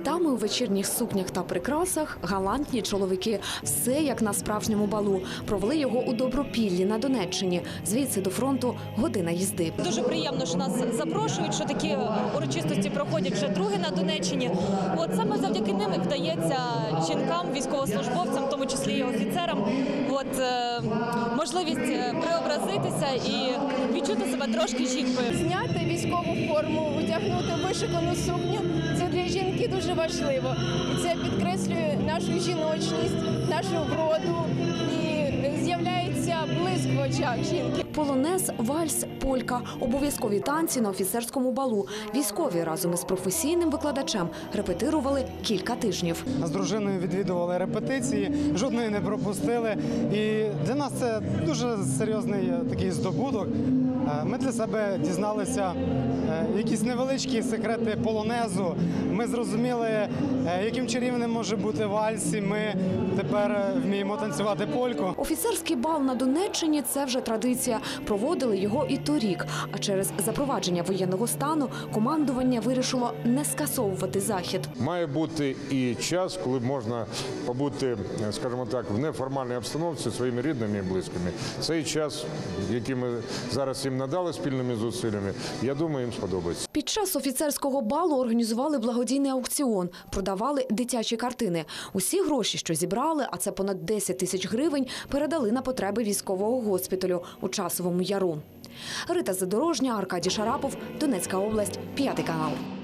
Дами у вечірніх сукнях та прикрасах, галантні чоловіки. Все як на справжньому балу. Провели його у Добропіллі на Донеччині. Звідси до фронту година їзди. Дуже приємно, що нас запрошують, що такі урочистості проходять вже друге на Донеччині. От саме завдяки ним вдається жінкам, військовослужбовцям, в тому числі і офіцерам, можливість преобразитися і відчути себе трошки жінкою. Зняти військову форму, одягнути вишукану сукню – це для жінки дуже важливо. І це підкреслює нашу жіночність, нашу вроду і з'являється блиск в очах жінки. Полонез, вальс, полька – обов'язкові танці на офіцерському балу. Військові разом із професійним викладачем репетирували кілька тижнів. З дружиною відвідували репетиції, жодної не пропустили. І для нас це дуже серйозний такий здобуток. Ми для себе дізналися якісь невеличкі секрети полонезу. Ми зрозуміли, яким чарівним може бути вальс, і ми тепер вміємо танцювати польку. Офіцерський бал на Донеччині – це вже традиція. Проводили його і торік. А через запровадження воєнного стану командування вирішило не скасовувати захід. Має бути і час, коли можна побути, скажімо так, в неформальній обстановці зі своїми рідними і близькими. Цей час, який ми зараз їм надали спільними зусиллями, я думаю, їм сподобається. Під час офіцерського балу організували благодійний аукціон, продавали дитячі картини. Усі гроші, що зібрали, а це понад 10 тисяч гривень, передали на потреби військового госпіталю у Часовому Яру. Рита Задорожня, Аркадій Шарапов, Донецька область, 5 канал.